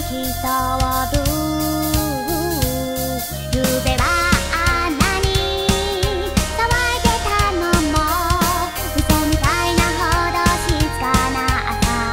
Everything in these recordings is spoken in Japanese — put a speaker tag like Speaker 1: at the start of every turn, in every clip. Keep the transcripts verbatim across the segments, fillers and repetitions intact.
Speaker 1: る。ゆうべはあんなに騒いでたのも嘘みたいなほど静かな朝。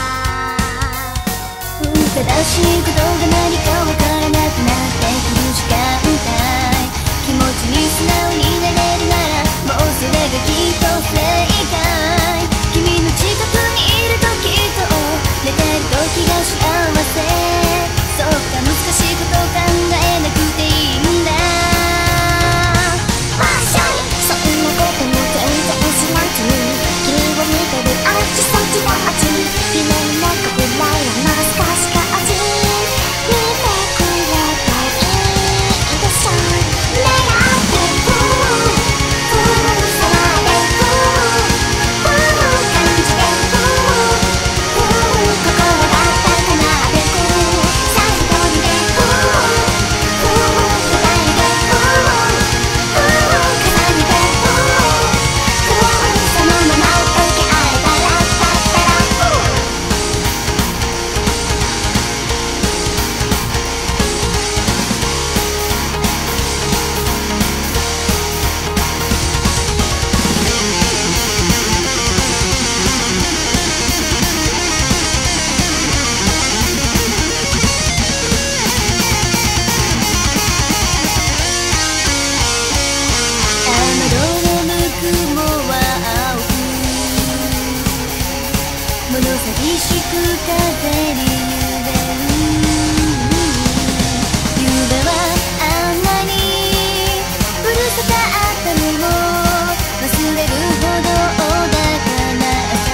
Speaker 1: 正しいことが何かわからなくなってくる時間帯、気持ちに素直になれるならもうそれがきっと正解。君の近くにいるときっと寝てる時が幸せ。そうか難しいこと考えなくていいんだ。わっしょい、そんなことも全然知らずに君を見てるあっちそっちの街、夢の中くらいはもう少しか味見てくれたらいいでしょ。狙ってくふう触れくふう感じてくふう心が高鳴ってく最後にでくふう答えでくふう重ねてくふうそのまま溶け合えたらだったらふう雨のぬくもは青く物寂しく風に揺れる。夢はあんなにうるさかったのも忘れるほど穏かな朝。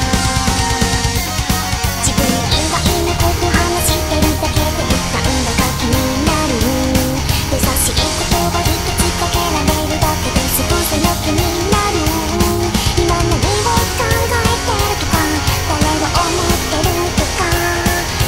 Speaker 1: 自分以外のこと話してるだけでなんだか気になる。優しい言葉一つかけられるだけですぐその気になる。今何を考えてるとか誰を思ってるとか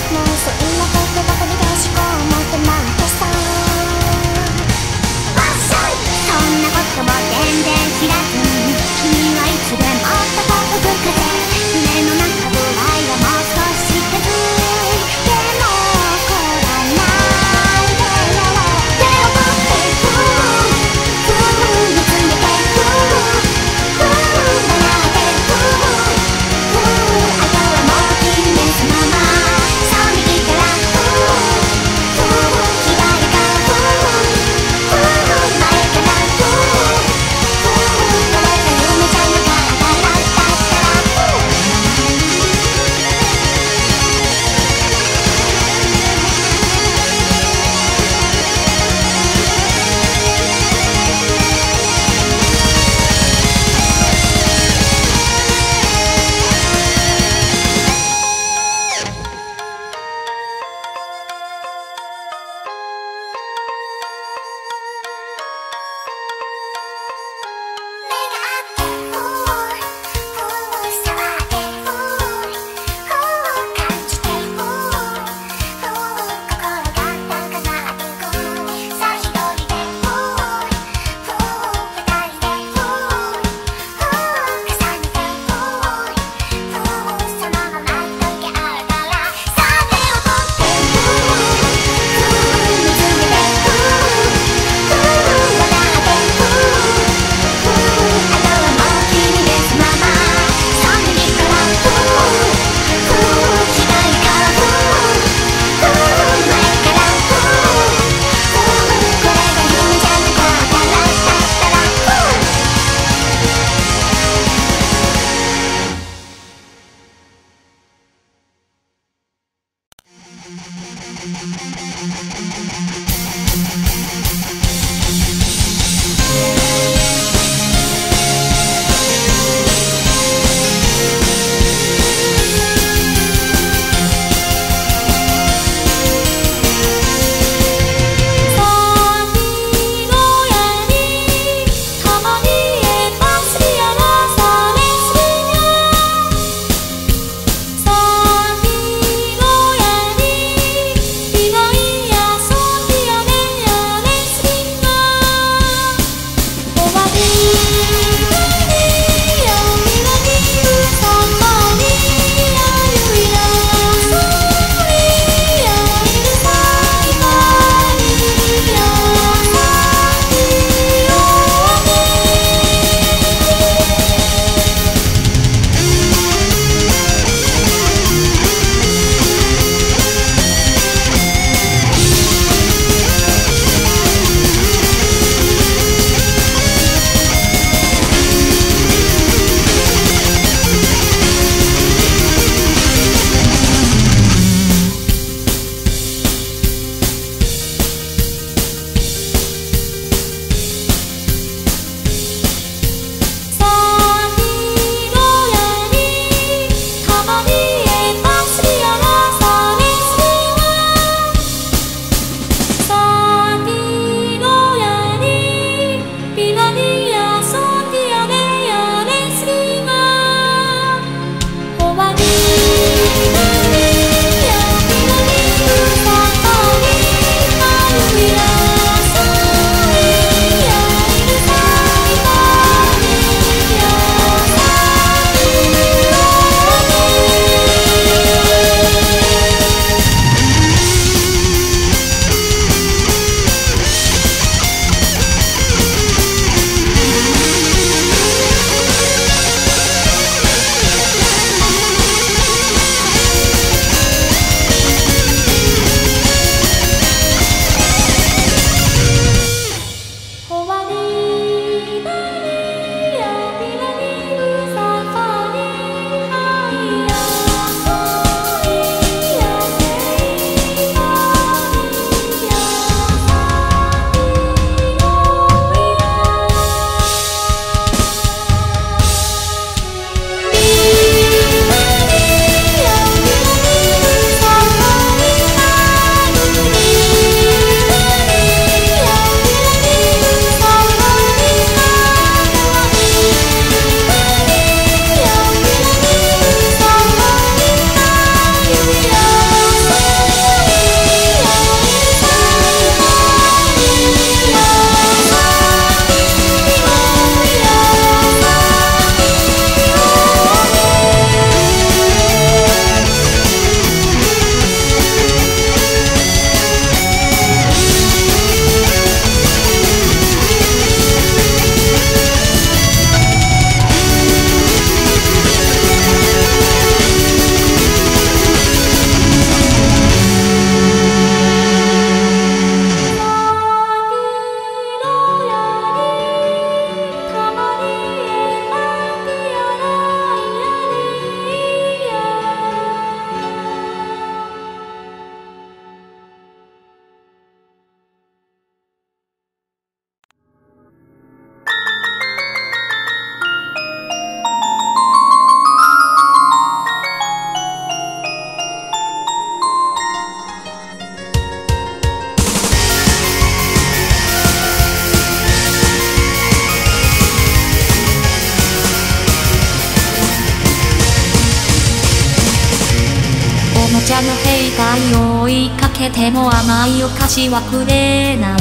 Speaker 2: 者の兵隊を追いかけても甘いお菓子はくれない。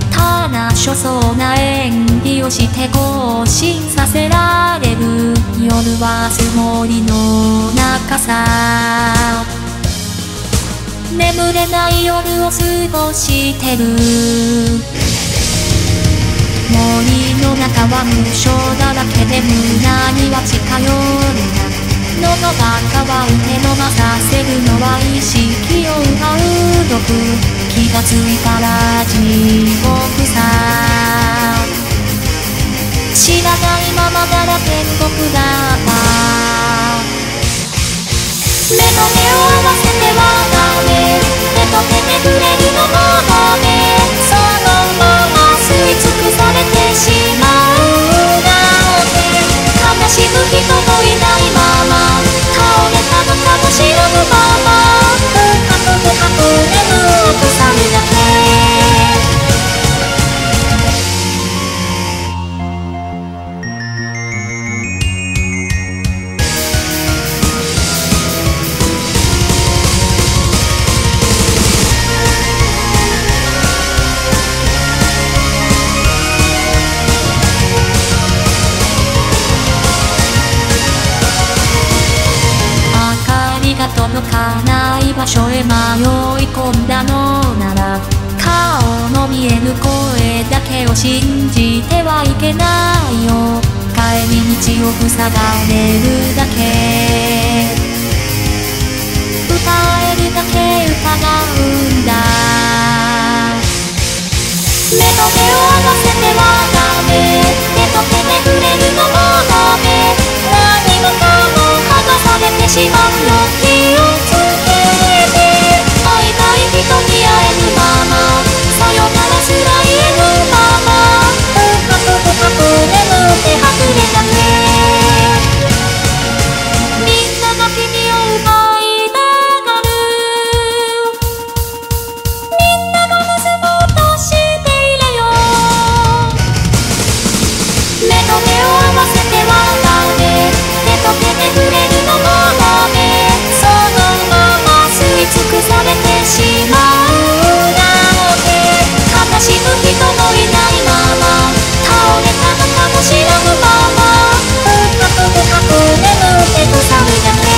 Speaker 2: ただ所相な演技をして更新させられる。夜はつもりの中さ、眠れない夜を過ごしてる。森の中は無性だらけで胸には近寄るな。喉が渇いて飲まさせるのは意識を奪う毒。気がついたら地獄さ。知らないままなら天国だった。目と目を合わせてはダメ。手と手で触れるのもダメ。そのまま吸い尽くされてしまうなんて。悲しむ人もいないまま倒れたのかもしれぬまま深く深く眠くさるだけ。届かない場所へ迷い込んだのなら、顔の見えぬ声だけを信じてはいけないよ。帰り道を塞がれるだけ、歌えるだけ疑うんだ。目と手を合わせてはダメ。手と手で触れるのもダメ。何もかも剥がされてしまうよ。気をつけて会いたい人に会えぬまま、さよならすら言えぬまま深く深く眠ってはぐれだけ。みんなが君を奪いたがる。みんなも盗もうとしていれよ。目と目を合わせてはダメ。手と手で触れるのもダメ。そのまま吸い尽くされてしまうなんて。悲しむ人もいないまま倒れたのかもしれぬまま深く深く眠って腐るだけ。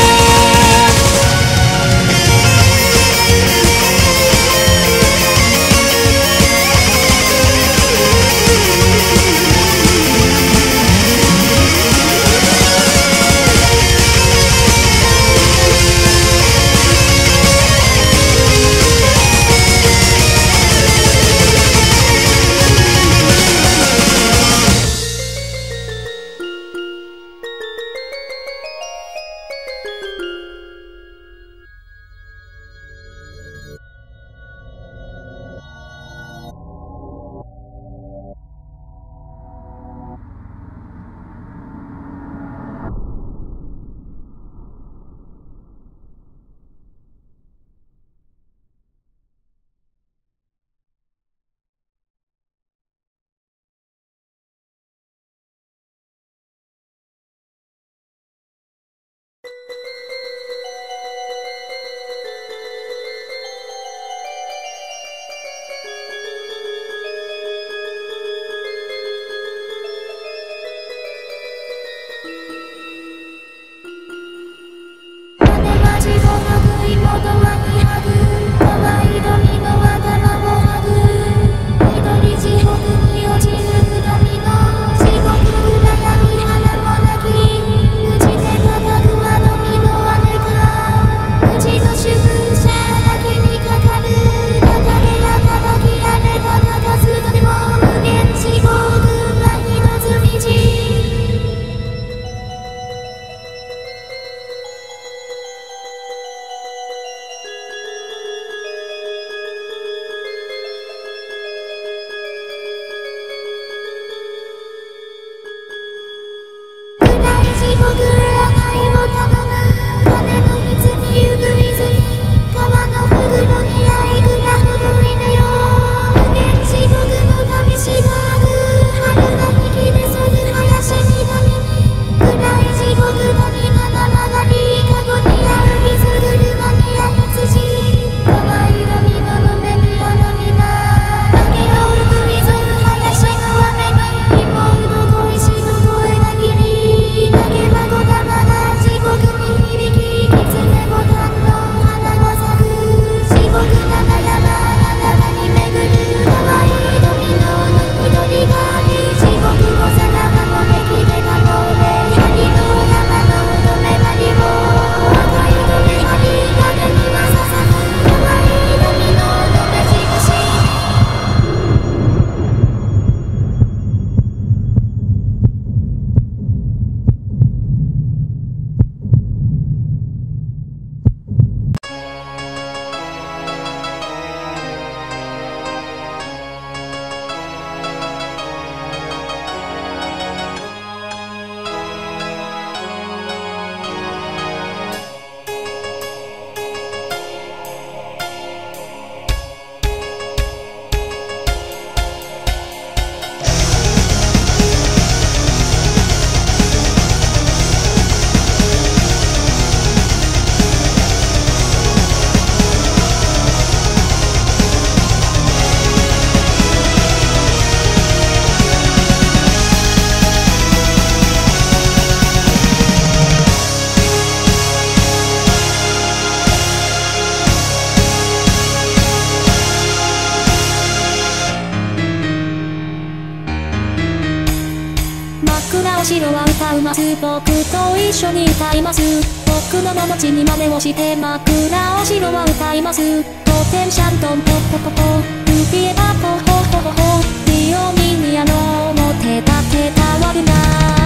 Speaker 2: お城は歌うます。僕と一緒に歌います。僕ののちに真似をして枕お城は歌います。トテンシャントンポポポポルピエパポホホホホリオミニアの表立てたわるな。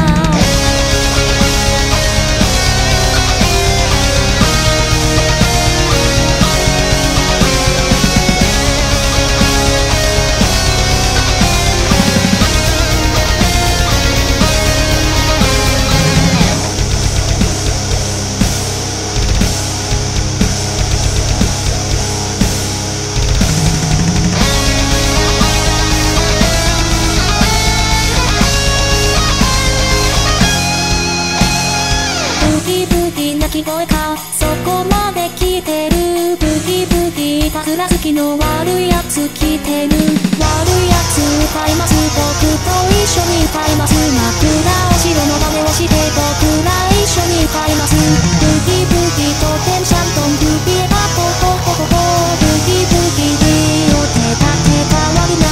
Speaker 2: 聞こえかそこまで来てる。ブギブギいたずら好きの悪いやつ来てる。悪いやつ歌います。僕と一緒に歌います。枕お城の真似をして僕ら一緒に歌います。ブギブギとテンシャントンブギエバポホホホホブギブギリを手立てたわるな。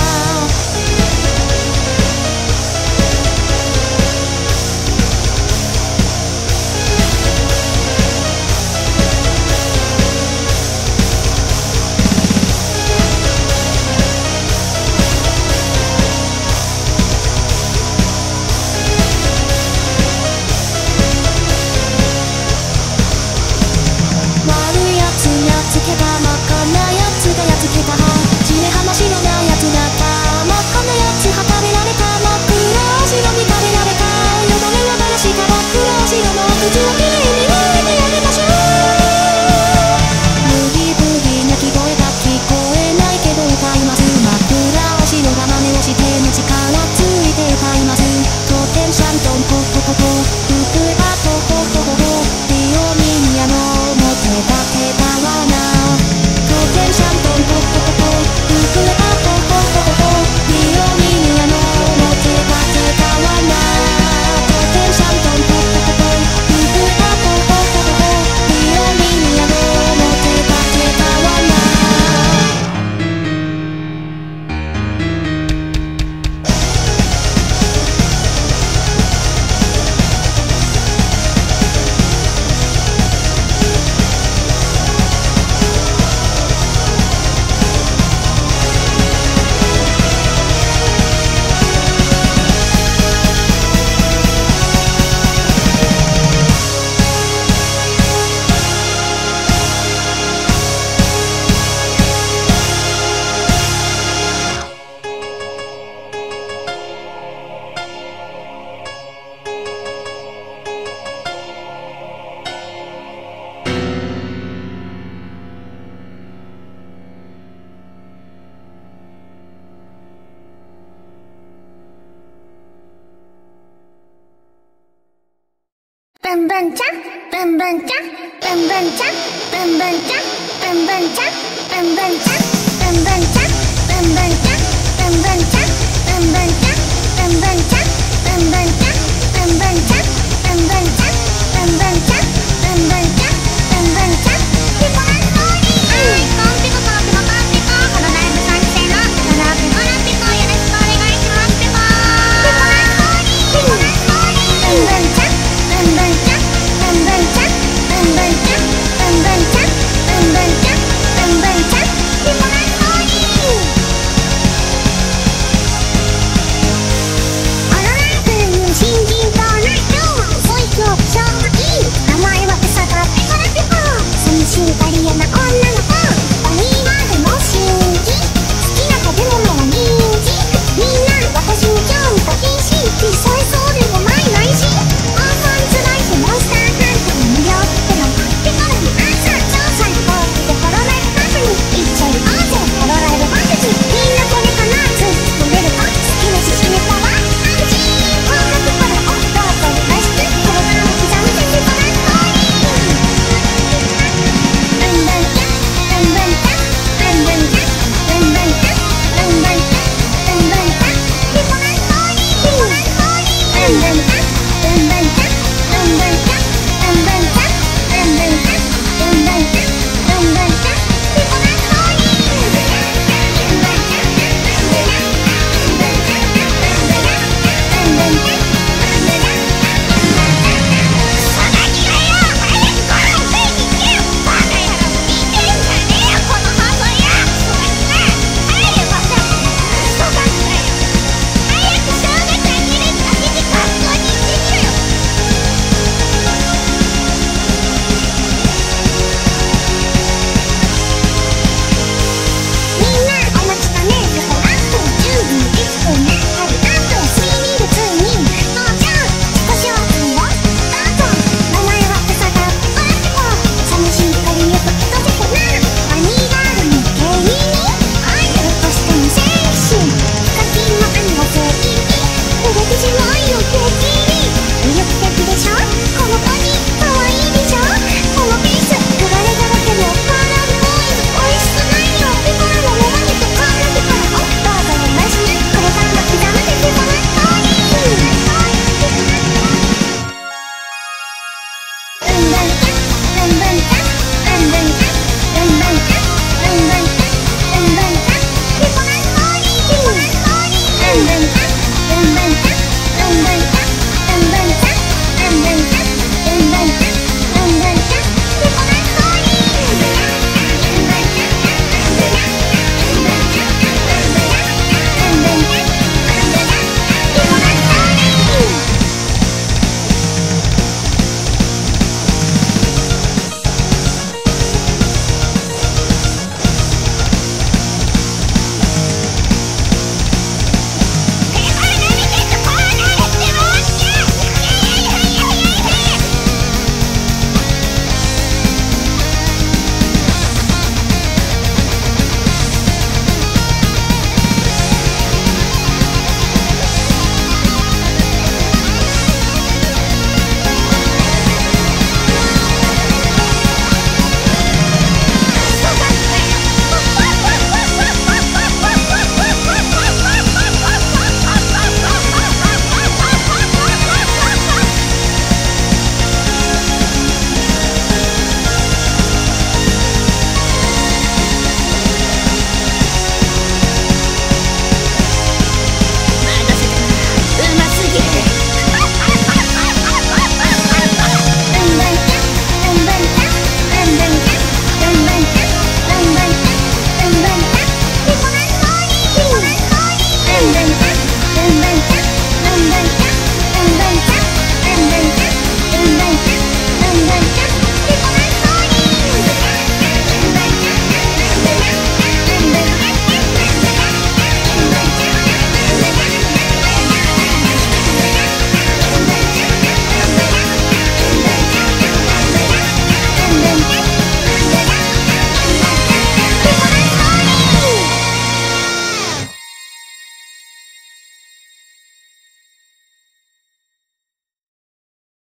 Speaker 1: ブンブンちゃんブンブンちゃんブンブンちゃんブンブンちゃんブンブンちゃんブンブンちゃんブンブンちゃんブンブンちゃんブンブンちゃんブンブンちゃんブンブンちゃんブンブンちゃんブンブンちゃんブンブンちゃん